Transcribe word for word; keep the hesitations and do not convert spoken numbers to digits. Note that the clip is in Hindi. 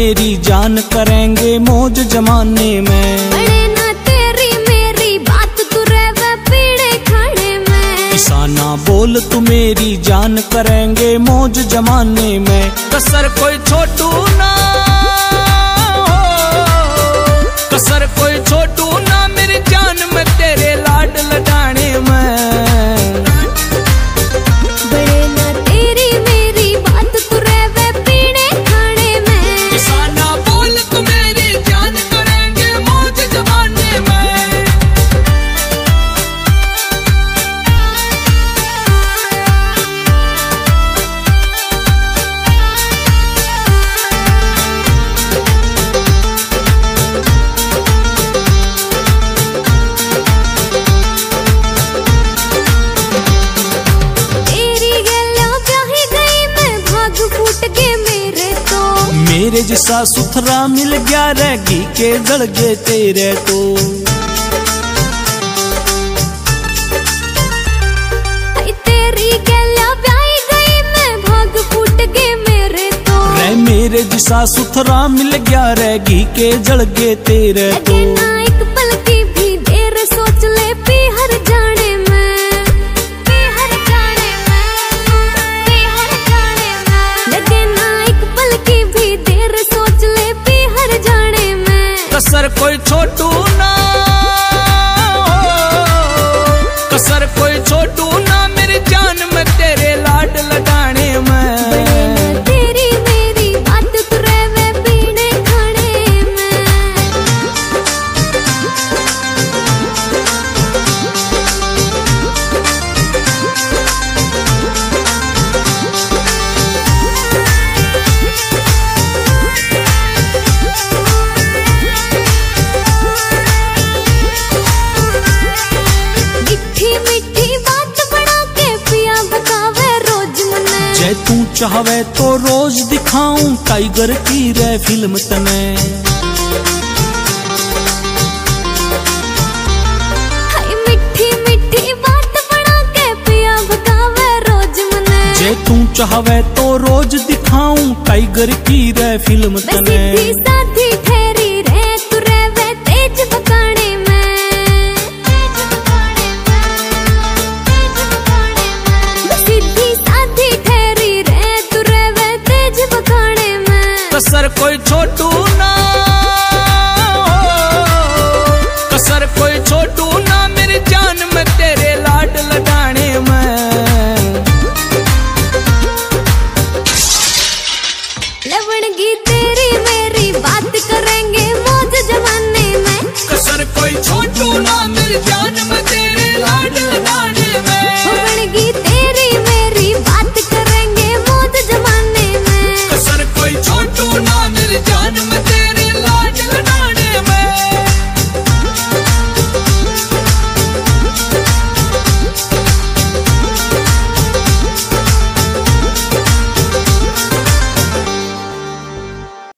मेरी जान करेंगे मौज जमाने में। बड़े ना तेरी मेरी बात तू रहवे पीड़े खाने में। किसाना बोल तू मेरी जान करेंगे मौज जमाने में। कसर कोई छोटू ना, कसर कोई छोटू ना मेरी जान में तेरे लाड लडाने में। बड़े ना तेरी मेरी बात तू रहवे पीड़े खाने में। किसाना बोल तू मेरी जान करेंगे मौज जमाने में। मेरे जैसा सुथरा मिल गया रे घी के जल गए तेरे तो। तेरी गैला ब्याही गई मैं भाग फूट गए मेरे तो। रे मेरे जैसा सुथरा मिल गया रे घी के जल गए तेरे तो। ना एक पल की भी देर सोच ले पी हर जाने में, पी हर जाने में, पी हर जाने में। लगे ना एक पल की भी देर सोच ले पी हर जाने में। कसर कोई छोटू ना, कसर कोई छोटू ना मेरी जान में तेरे लाड लडाने में। तेरी मेरी बात तू रहवे पीड़े खाने में। तू चाहवे तो रोज दिखाऊं टाइगर की रे फिल्म तने। मिठी मिठी बात बना के पिया बतावे रोज मने। जे तू चाहवे तो रोज दिखाऊं टाइगर की रे फिल्म तने। सीधी साधी ठहरी रे तू रहवे तेज बकाने में। कसर कोई